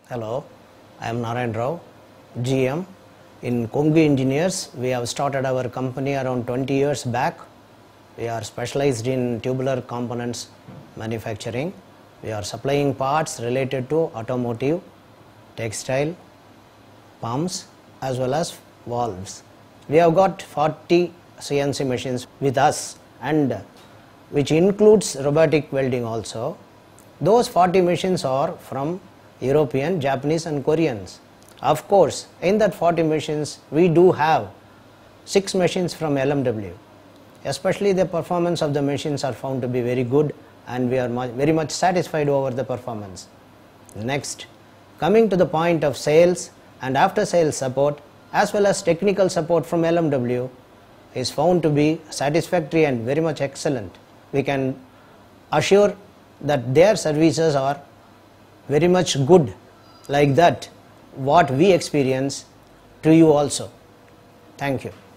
Hello, I am Narayana, GM. In KONGU Engineers, we have started our company around 20 years back. We are specialized in tubular components manufacturing. We are supplying parts related to automotive, textile, pumps as well as valves. We have got 40 CNC machines with us, and which includes robotic welding also. Those 40 machines are from European, Japanese and Koreans. Of course, in that 40 machines, we do have 6 machines from LMW. Especially the performance of the machines are found to be very good, and we are very much satisfied over the performance. Next, coming to the point of sales and after sales support as well as technical support from LMW is found to be satisfactory and very much excellent. We can assure that their services are very much good, like that what we experience to you also. Thank you.